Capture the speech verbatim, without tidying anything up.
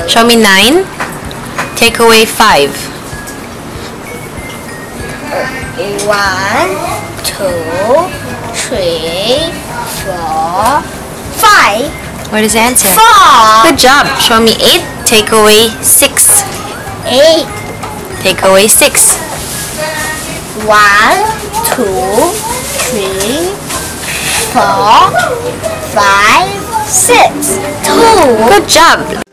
Show me nine. Take away five. One, two, three, four, five. What is the answer? Four. Good job. Show me eight. Take away six. Eight. Take away six. One, two, three, four, five, six. Two. Good job.